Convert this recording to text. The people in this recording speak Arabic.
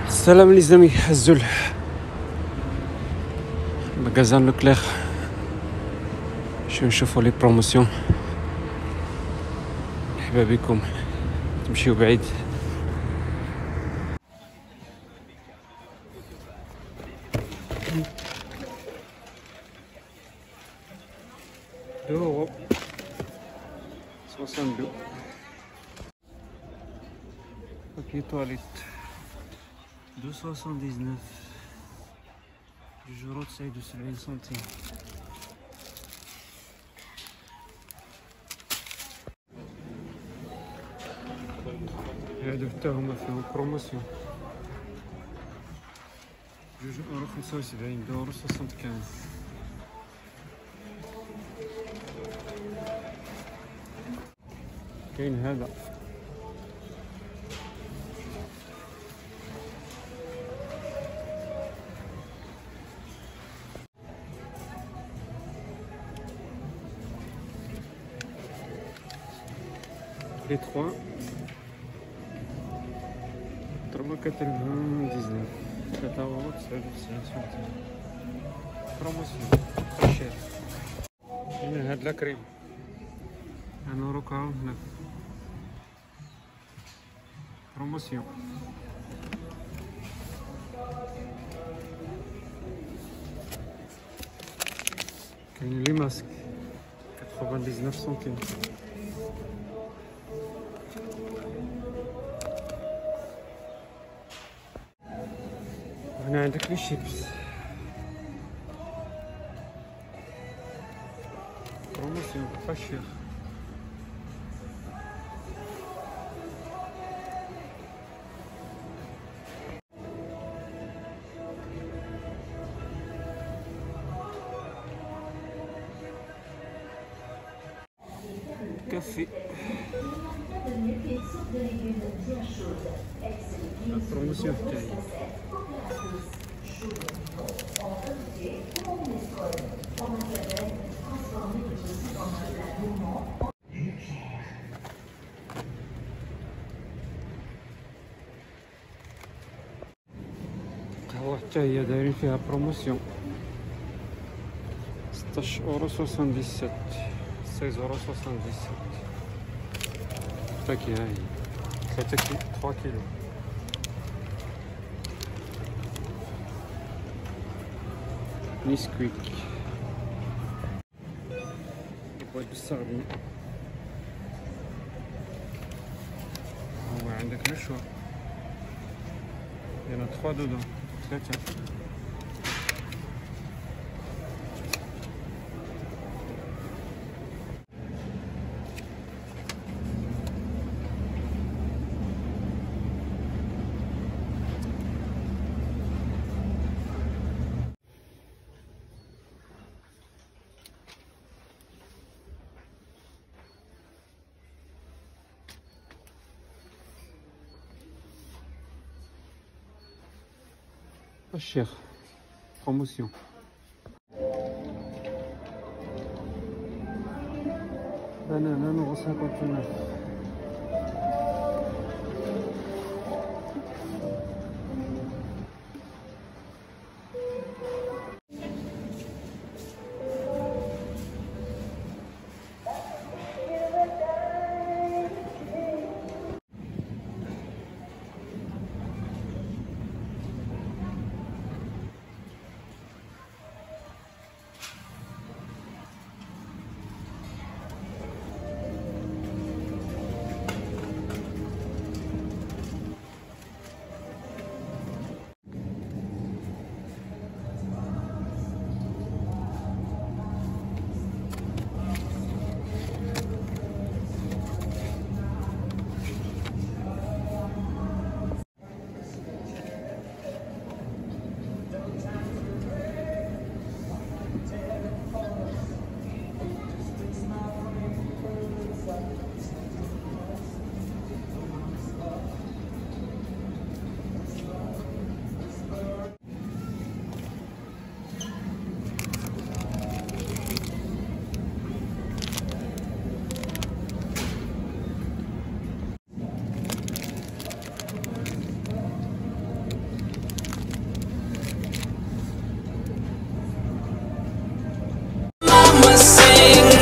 Salam les amis, Azul magasin Leclerc. Je نشوفوا لي بروموسيون. مرحبا بكم، تمشيو بعيد. €2 62. Papier toilette 2,79 €. 79 سنتيم. هادو حتى هما فيهم بروموسيون. €2.75 €2.75. كاين هذا les 3 3,99 €. بروموسيون très cher. هنا هاد لا كريم €1.49 بروموسيون. كاين لي ماسك 99 سنتيم. هنا عندك لي شيبس بروموسيون pas cher. Café. La promotion taille. قهوة حتى هي دايرين فيها بروموسيون 16,77 €16,77. فاكهة هاهي 3 كيلو. نيسكويك يبغى بالصغبي. هو عندك مشوى يلا 3 دودون 3. Pas cher. Promotion. Banane 1,59 €. sing.